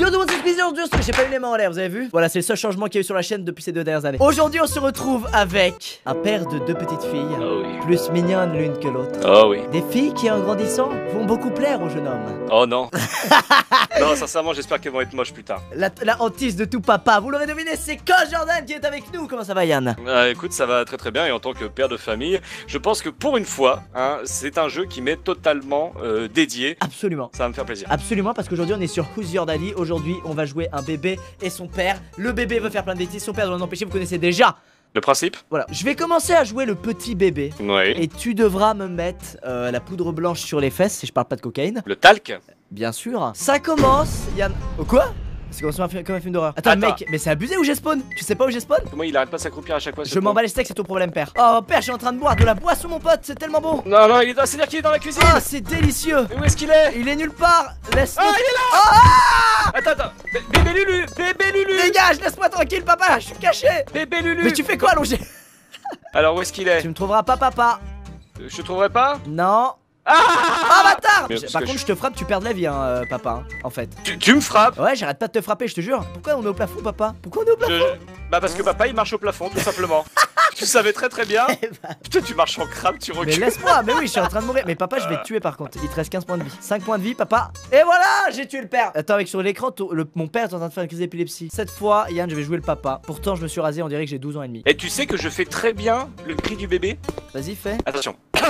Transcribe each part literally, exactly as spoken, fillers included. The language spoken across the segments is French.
Yo tout le monde, c'est Squeezie, aujourd'hui j'ai pas eu les mains en l'air, vous avez vu? Voilà, c'est le seul changement qu'il y a eu sur la chaîne depuis ces deux dernières années. Aujourd'hui on se retrouve avec un père de deux petites filles, Oh oui. plus mignonnes l'une que l'autre. Oh oui. Des filles qui en grandissant vont beaucoup plaire au jeune homme. Oh non. Non, sincèrement, j'espère qu'elles vont être moches plus tard. La, la hantise de tout papa, vous l'aurez deviné, c'est Cole Jordan qui est avec nous. Comment ça va Yann? Euh, écoute, ça va très très bien et en tant que père de famille, je pense que pour une fois, hein, c'est un jeu qui m'est totalement euh, dédié. Absolument. Ça va me faire plaisir. Absolument, parce qu'aujourd'hui on est sur Who's Your Daddy. Aujourd'hui on va jouer un bébé et son père. Le bébé veut faire plein de bêtises, son père doit l'en empêcher, vous connaissez déjà. Le principe? Voilà, je vais commencer à jouer le petit bébé. Oui. Et tu devras me mettre euh, la poudre blanche sur les fesses si je parle pas de cocaïne. Le talc? Bien sûr. Ça commence, Yann. Oh quoi? C'est comme un, film, comme un film d'horreur. Attends, Attends. mec, mais c'est abusé où j'ai spawn? Tu sais pas où j'ai spawn? Comment il arrête pas de s'accroupir à chaque fois? Je m'en bats les steaks, c'est ton problème, père. Oh, père, je suis en train de boire de la boisson, mon pote, c'est tellement bon. Non, non, il est dans... c'est-à-dire qu'il est dans la cuisine. Ah, c'est délicieux. Mais où est-ce qu'il est? Il est nulle part. Laisse-le. Ah, il est là. Ah Attends, attends. Bé- Bébé Lulu. Bébé Lulu. Dégage, laisse-moi tranquille, papa, je suis caché. Bébé Lulu. Mais tu fais quoi, allongé? Alors où est-ce qu'il est? Tu me trouveras pas, papa. Euh, Je te trouverai pas? Non. Ah, Ah, bâtard. Mais parce Par que contre, je- je te frappe, tu perds de la vie, hein, euh, papa, hein, en fait. tu, tu me frappes? Ouais, j'arrête pas de te frapper, je te jure. Pourquoi on est au plafond, papa? Pourquoi on est au plafond? Je- Bah parce que papa il marche au plafond tout simplement. Tu savais très très bien. Putain, tu marches en crabe, tu Mais recules. laisse-moi, mais oui, je suis en train de mourir. Mais papa, je vais te tuer par contre. Il te reste quinze points de vie. cinq points de vie, papa. Et voilà, j'ai tué le père. Attends, avec sur l'écran, ton- le- mon père est en train de faire une crise d'épilepsie. Cette fois, Yann, je vais jouer le papa. Pourtant, je me suis rasé, on dirait que j'ai douze ans et demi. Et tu sais que je fais très bien le cri du bébé. Vas-y, fais. Attention.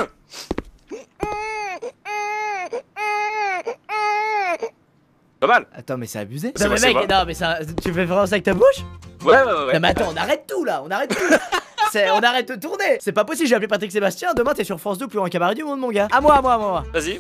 Pas mal. Attends, mais c'est abusé. C'est Non, mais moi, c'est mec, moi. non, mais ça, tu fais vraiment ça avec ta bouche? Ouais, ouais, ouais. ouais. Non, mais attends, on arrête tout là, on arrête tout. C'est- on arrête de tourner. C'est pas possible, j'ai appelé Patrick Sébastien. Demain, t'es sur France deux, plus grand cabaret du monde, mon gars. À moi, à moi, à moi. Vas-y.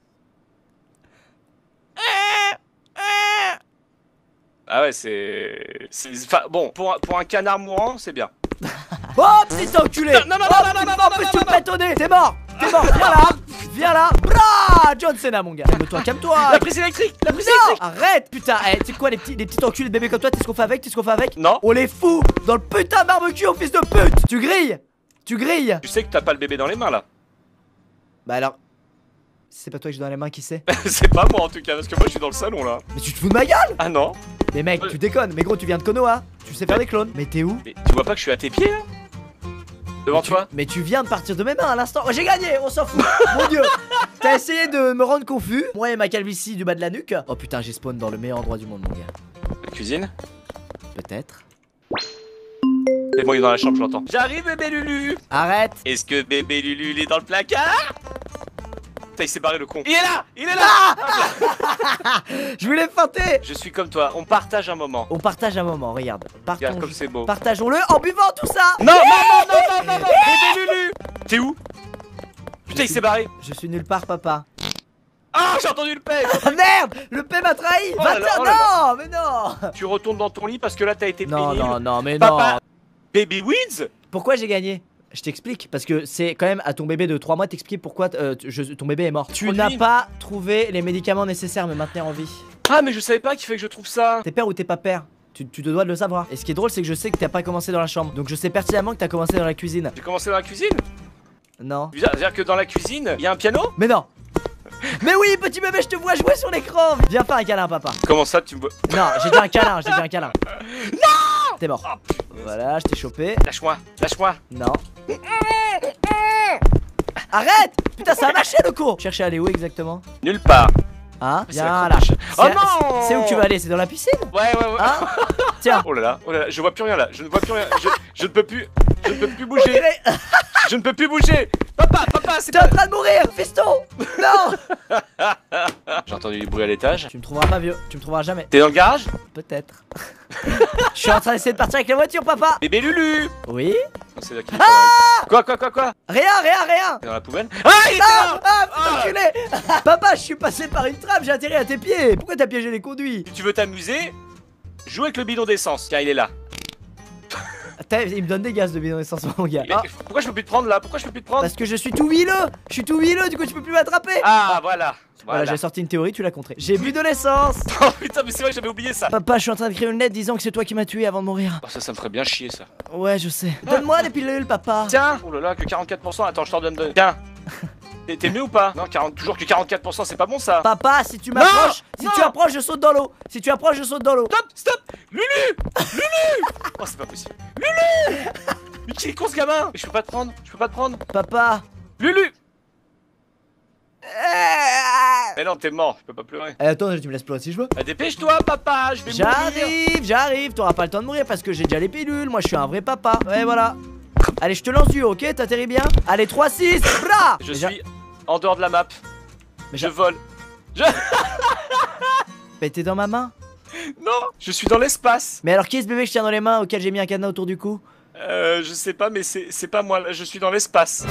Ah ouais, c'est. c'est- Enfin, bon, pour un, pour un canard mourant, c'est bien. Oh, petit enculé. Non, non, non, Oh, non, non, non, putain, non, en plus, non, tu non, me pètes au nez. T'es mort, t'es mort. Viens là, viens là. Bra, John Cena, mon gars. Calme-toi, calme-toi. La prise électrique. La prise Non, électrique. arrête, putain. Eh, tu sais quoi, les petits, les petits enculés de bébés comme toi, t'es ce qu'on fait avec, t'es ce qu'on fait avec? Non. On les fout dans le putain de barbecue, au fils de pute. Tu grilles, tu grilles. Tu sais que t'as pas le bébé dans les mains là. Bah alors, si c'est pas toi que j'ai dans les mains, qui c'est? C'est pas moi en tout cas, parce que moi je suis dans le salon là. Mais tu te fous de ma gueule? Ah non. Mais mec, tu déconnes. Mais gros, tu viens de Konoha. Tu sais faire des clones. Mais t'es où? Mais tu vois pas que je suis à tes pieds là? Devant Mais tu- toi? Mais tu viens de partir de mes mains à l'instant. Oh, j'ai gagné, on s'en fout. Mon dieu. T'as essayé de me rendre confus. Moi et ma calvitie du bas de la nuque. Oh putain, j'ai spawn dans le meilleur endroit du monde, mon gars. La cuisine? Peut-être. C'est bon, il est dans la chambre, je l'entends. J'arrive bébé Lulu. Arrête. Est-ce que bébé Lulu il est dans le placard? Putain, il s'est barré le con. Il est là. Il est là. Je voulais feinter. Je suis comme toi, on partage un moment. On partage un moment, regarde. Regarde Partons- comme c'est beau. Partageons-le en buvant tout ça. Non, non, non, non, non, non, non. Bébé Lulu. T'es où? Putain, il s'est barré. Je suis nulle part, papa. Ah, j'ai entendu le père. Ah merde, le P m'a trahi. Oh là là, Va-t'en- oh là non, mais non. Tu retournes dans ton lit parce que là t'as été Non, pénible. non, non, mais Papa. non. Baby Weeds. Pourquoi j'ai gagné? Je t'explique, parce que c'est quand même à ton bébé de trois mois t'expliquer pourquoi euh, je- ton bébé est mort. Tu Produit. n'as pas trouvé les médicaments nécessaires à me maintenir en vie. Ah, mais je savais pas qu'il fallait que je trouve ça. T'es père ou t'es pas père? tu, tu te dois de le savoir. Et ce qui est drôle, c'est que je sais que t'as pas commencé dans la chambre. Donc je sais pertinemment que t'as commencé dans la cuisine. J'ai commencé dans la cuisine. Non. C'est-à-dire que dans la cuisine, il y a un piano? Mais non. Mais oui, petit bébé, je te vois jouer sur l'écran. Viens faire un câlin, papa. Comment ça, tu me vois? Non, j'ai dit un câlin, j'ai dit un câlin. Non. T'es mort. Oh, Voilà, je t'ai chopé. lâche-moi, lâche-moi. Non. Arrête. Putain, ça a marché le cours. Cherchez à aller où exactement? Nulle part. Hein? C'est la Viens là. crocodile. Oh C'est- non. C'est où que tu vas aller? C'est dans la piscine? Ouais, ouais, ouais. Hein? Tiens. Oh là là, oh là là, je vois plus rien là, je ne vois plus rien, je, je ne peux plus, je ne peux plus On bouger, dirait- je ne peux plus bouger. Papa, papa, c'est T'es en pas... train de mourir, fiston. Non. J'ai entendu du bruit à l'étage. Tu me trouveras pas vieux, tu me trouveras jamais. T'es dans le garage? Peut-être. Je suis en train d'essayer de partir avec la voiture, papa. Bébé Lulu. Oui. Oh, c'est là qu'il est pas mal. Quoi, quoi, quoi, quoi? Rien, rien, rien. T'es dans la poubelle? Ah, il était Ah, là. ah, putain, Ah. enculé. Papa, je suis passé par une trappe, j'ai atterri à tes pieds. Pourquoi t'as piégé les conduits? Si tu veux t'amuser, joue avec le bidon d'essence, car il est là. Attends, il me donne des gaz de bidon d'essence, mon gars. Mais Ah, pourquoi je peux plus te prendre là? Pourquoi je peux plus te prendre? parce que je suis tout huileux. Je suis tout huileux, du coup tu peux plus m'attraper. Ah, voilà. Voilà, Voilà. j'ai sorti une théorie, tu l'as contrée. J'ai bu de l'essence. Oh putain, mais c'est vrai que j'avais oublié ça. Papa, je suis en train d'écrire une lettre disant que c'est toi qui m'as tué avant de mourir. Oh, ça, ça me ferait bien chier ça. Ouais, je sais. Donne-moi des pilules, papa. Tiens. Oh là là, que quarante-quatre pour cent. Attends, je t'en donne deux. Tiens. T'es t'es mieux ou pas? Non, quarante, toujours que quarante-quatre pour cent, c'est pas bon ça. Papa, si tu m'approches, si non. tu approches, je saute dans l'eau. Si tu approches, je saute dans l'eau. Stop, stop. Lulu, Lulu. Oh, c'est pas possible. Lulu. Mais qui est con ce gamin? Mais je peux pas te prendre, je peux pas te prendre. Papa. Lulu. Mais non, t'es mort, je peux pas pleurer. Eh, attends, tu me laisses pleurer si je veux. Bah, dépêche-toi, papa, je vais mourir. J'arrive, j'arrive. T'auras pas le temps de mourir parce que j'ai déjà les pilules. Moi, je suis un vrai papa. Ouais, voilà. Allez, je te lance du haut, ok? T'atterris bien? Allez, trois six. Bra. Je suis en dehors de la map. Mais je vole. Je... Mais t'es dans ma main? Non, je suis dans l'espace. Mais alors, qui est ce bébé que je tiens dans les mains auquel j'ai mis un cadenas autour du cou? Euh, je sais pas, mais c'est pas moi, là, je suis dans l'espace.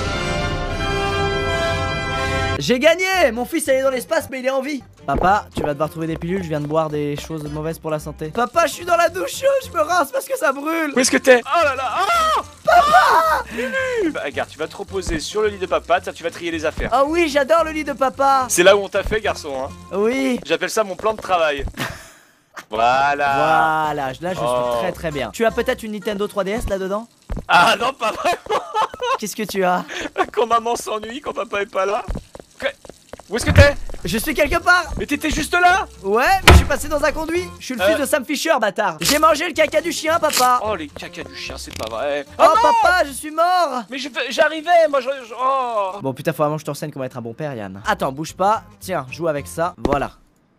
J'ai gagné! Mon fils est dans l'espace mais il est en vie. Papa, tu vas devoir trouver des pilules, je viens de boire des choses mauvaises pour la santé. Papa, je suis dans la douche, je me rince parce que ça brûle. Où est-ce que t'es? Oh là là! Oh papa! Lulu! Bah regarde, tu vas te reposer sur le lit de papa, tiens, tu vas trier les affaires. Oh oui, j'adore le lit de papa. C'est là où on t'a fait, garçon, hein. Oui. J'appelle ça mon plan de travail. Voilà. Voilà, là je Oh. suis très très bien. Tu as peut-être une Nintendo trois D S là-dedans? Ah non, pas vraiment. Qu'est-ce que tu as? Quand maman s'ennuie, quand papa est pas là. Que- Où est-ce que t'es? Je suis quelque part. Mais t'étais juste là. Ouais, mais je suis passé dans un conduit. Je suis le fils Euh. de Sam Fisher, bâtard. J'ai mangé le caca du chien, papa. Oh, les caca du chien, c'est pas vrai. Oh, Oh, non. papa, je suis mort. Mais je- j'arrivais, moi je... je- Oh. Bon putain, faut vraiment que je te renseigne comment être un bon père, Yann. Attends, bouge pas. Tiens, joue avec ça. Voilà.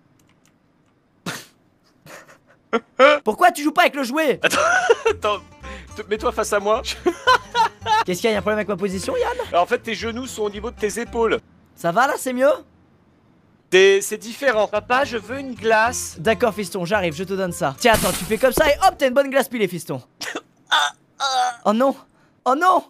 Pourquoi tu joues pas avec le jouet? Attends, te- mets-toi face à moi. Qu'est-ce qu'il y a, y a un problème avec ma position, Yann? Alors, en fait, tes genoux sont au niveau de tes épaules. Ça va là, c'est mieux? T'es- C'est différent. Papa, je veux une glace. D'accord, fiston, j'arrive, je te donne ça. Tiens, attends, tu fais comme ça et hop, t'as une bonne glace pilée, fiston. Oh non! Oh non!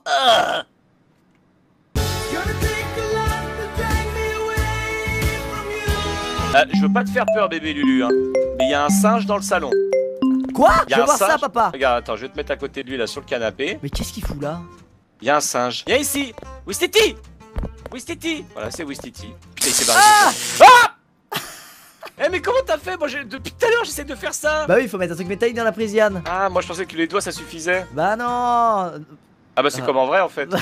Euh, je veux pas te faire peur, bébé Lulu, hein. Mais il y a un singe dans le salon. Quoi? Y Je a veux un voir ça, singe. papa. Regarde, attends, je vais te mettre à côté de lui là sur le canapé. Mais qu'est-ce qu'il fout là? Il y a un singe. Viens ici. Wistiti. Wistiti. Voilà, c'est Wistiti. Putain, il s'est barré. Ah! Ah. Eh, mais comment t'as fait? Moi, j'ai- depuis tout à l'heure, j'essaie de faire ça. Bah oui, il faut mettre un truc métallique dans la prise, Yann. Ah, moi, je pensais que les doigts, ça suffisait. Bah non. Ah bah, c'est Ah. comme en vrai, en fait.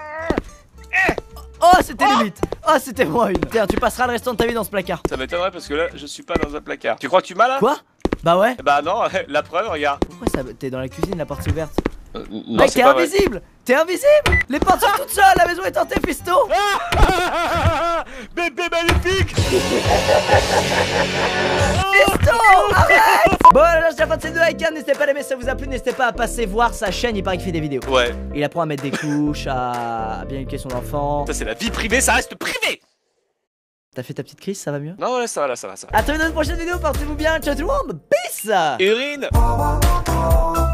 Oh, c'était limite. Oh, c'était moins une. Tiens, tu passeras le restant de ta vie dans ce placard. Ça m'étonnerait parce que là, je suis pas dans un placard. Tu crois que tu m'as là? Quoi? Bah ouais. Bah non, la preuve, regarde. Pourquoi ça... T'es dans la cuisine, la porte est ouverte. Euh, non, Mec, c'est t'es pas vrai. invisible. T'es invisible. Les portes sont toutes seules, la maison est tentée, fiston. Bébé magnifique. Fiston, arrête. Bon, là, c'est la fin de cette vidéo avec Yann. N'hésitez pas à l'aimer si ça vous a plu. N'hésitez pas à passer voir sa chaîne. Il paraît qu'il fait des vidéos. Ouais, Il apprend à mettre des couches, à bien éduquer son enfant. ça c'est la vie privée, ça reste privé. T'as fait ta petite crise, ça va mieux? Non, ouais, ça va là, ça va, ça va. A très bientôt dans une prochaine vidéo. Portez-vous bien. Ciao tout le monde. Peace. Urine.